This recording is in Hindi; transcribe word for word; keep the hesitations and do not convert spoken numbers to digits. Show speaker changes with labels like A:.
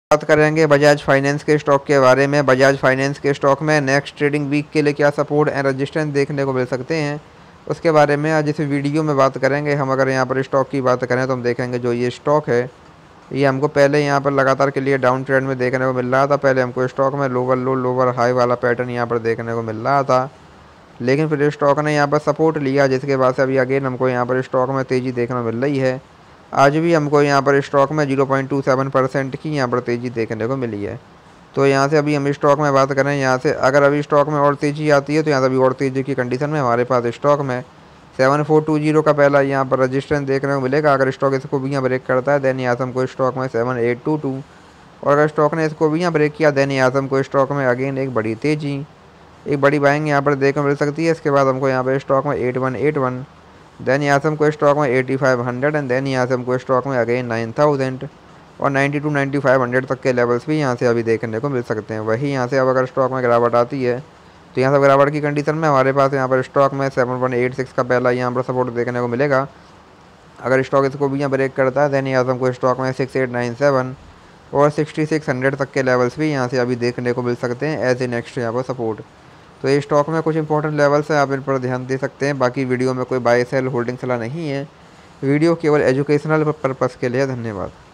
A: बात करेंगे बजाज फाइनेंस के स्टॉक के बारे में। बजाज फाइनेंस के स्टॉक में नेक्स्ट ट्रेडिंग वीक के लिए क्या सपोर्ट एंड रेजिस्टेंस देखने को मिल सकते हैं, उसके बारे में आज इस वीडियो में बात करेंगे। हम अगर यहाँ पर स्टॉक की बात करें तो हम देखेंगे जो ये स्टॉक है ये हमको पहले यहाँ पर लगातार के लिए डाउन ट्रेंड में देखने को मिल रहा था। पहले हमको स्टॉक में लोअर लो लोअर हाई वाला पैटर्न यहाँ पर देखने को मिल रहा था, लेकिन फिर स्टॉक ने यहाँ पर सपोर्ट लिया, जिसके बाद से अभी अगेन हमको यहाँ पर स्टॉक में तेज़ी देखने को मिल रही है। आज भी हमको यहाँ पर स्टॉक में zero point two seven percent की यहाँ पर तेज़ी देखने को मिली है। तो यहाँ से अभी हम स्टॉक में बात करें, यहाँ से अगर अभी स्टॉक में और तेज़ी आती है तो यहाँ से अभी और तेज़ी की कंडीशन में हमारे पास स्टॉक में सेवन फोर टू जीरो का पहला यहाँ पर रजिस्टेंस देखने को मिलेगा। अगर स्टॉक इसको भी यहाँ ब्रेक करता है देन यहाँ से हमको स्टॉक में सेवन एट टू टू, और अगर स्टॉक ने इसको भी यहाँ ब्रेक किया देन यहाँ से हमको स्टॉक में अगेन एक बड़ी तेज़ी एक बड़ी बाइंग यहाँ पर देखने को मिल सकती है। इसके बाद हमको यहाँ पर स्टॉक में eight one eight one, then यहाँ से हमको स्टॉक में eighty five hundred and then यहाँ से हमको स्टॉक में अगेन नाइन थाउजेंड और ninety two ninety five hundred तक के लेवल्स भी यहाँ से अभी देखने को मिल सकते हैं। वही यहाँ से अब अगर स्टॉक में गिरावट आती है तो यहाँ से गिरावट की कंडीशन में हमारे पास यहाँ पर स्टॉक में सेवन वन एट सिक्स का पहला यहाँ पर सपोर्ट देखने को मिलेगा। अगर स्टॉक इसको भी यहाँ ब्रेक करता है देन यहाँ से हमको स्टॉक में सिक्स एट नाइन सेवन और सिक्सटी सिक्स हंड्रेड तक के लेवल्स भी यहाँ से अभी देखने को मिल सकते हैं एज ए नेक्स्ट यहाँ पर सपोर्ट। तो ये स्टॉक में कुछ इंपॉर्टेंट लेवल्स हैं, आप इन पर ध्यान दे सकते हैं। बाकी वीडियो में कोई बाय सेल होल्डिंग सलाह नहीं है, वीडियो केवल एजुकेशनल पर्पज़ के लिए। धन्यवाद।